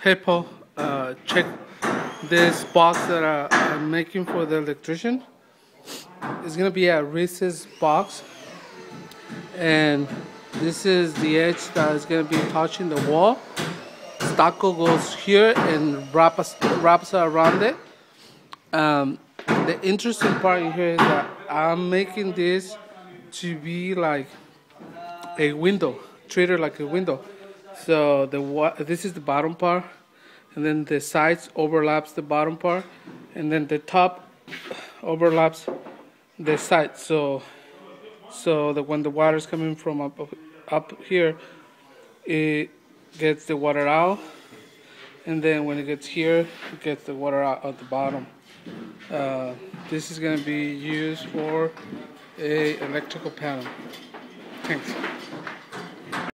Hey Paul, check this box that I'm making for the electrician. It's gonna be a recessed box, and this is the edge that is gonna be touching the wall. Stucco goes here and wraps around it. The interesting part here is that I'm making this to be like a window, treated like a window. So this is the bottom part, and then the sides overlaps the bottom part, and then the top overlaps the side. So that when the water is coming from up here, it gets the water out, and then when it gets here, it gets the water out at the bottom. This is going to be used for a electrical panel. Thanks.